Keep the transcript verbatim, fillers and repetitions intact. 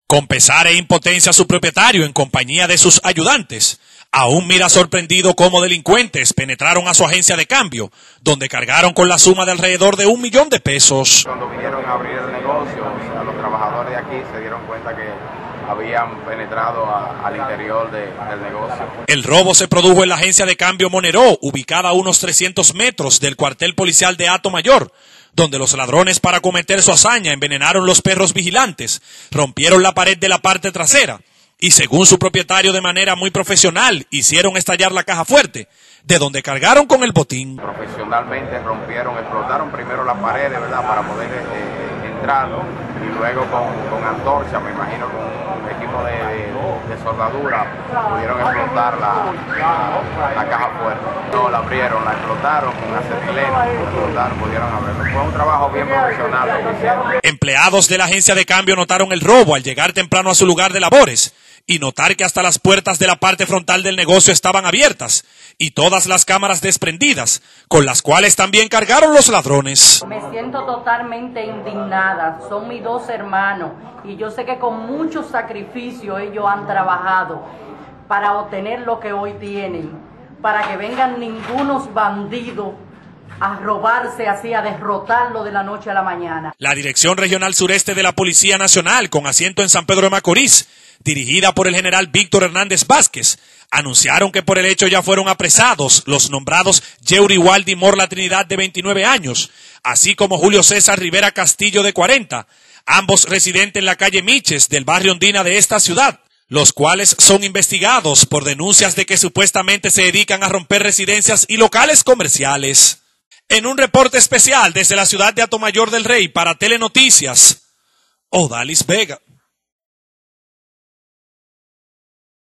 Con pesar e impotencia su propietario en compañía de sus ayudantes aún mira sorprendido cómo delincuentes penetraron a su agencia de cambio, donde cargaron con la suma de alrededor de un millón de pesos. Cuando vinieron a abrir el negocio, o sea, los trabajadores de aquí se dieron cuenta que habían penetrado a, al interior de, del negocio. El robo se produjo en la agencia de cambio Moneró, ubicada a unos trescientos metros del cuartel policial de Atomayor, donde los ladrones, para cometer su hazaña, envenenaron los perros vigilantes, rompieron la pared de la parte trasera y, según su propietario, de manera muy profesional, hicieron estallar la caja fuerte, de donde cargaron con el botín. Profesionalmente rompieron, explotaron primero la pared, ¿verdad?, para poder eh, entrar, ¿no? Y luego con, con antorcha, me imagino con un equipo de, de, de soldadura, pudieron explotar la, la, la caja fuerte. No, la abrieron, la explotaron con acetileno, la explotaron, pudieron abrirlo. Fue un trabajo bien profesional lo que hicieron. Empleados de la agencia de cambio notaron el robo al llegar temprano a su lugar de labores y notar que hasta las puertas de la parte frontal del negocio estaban abiertas y todas las cámaras desprendidas, con las cuales también cargaron los ladrones. Me siento totalmente indignada, son mis dos hermanos y yo sé que con mucho sacrificio ellos han trabajado para obtener lo que hoy tienen, para que vengan ningunos bandidos a robarse así, a derrotarlo de la noche a la mañana. La Dirección Regional Sureste de la Policía Nacional, con asiento en San Pedro de Macorís, dirigida por el general Víctor Hernández Vázquez, anunciaron que por el hecho ya fueron apresados los nombrados Yeuri Waldi Morla Trinidad, de veintinueve años, así como Julio César Rivera Castillo, de cuarenta, ambos residentes en la calle Miches del barrio Ondina de esta ciudad, los cuales son investigados por denuncias de que supuestamente se dedican a romper residencias y locales comerciales. En un reporte especial desde la ciudad de Atomayor del Rey para Telenoticias, Odalis Vega.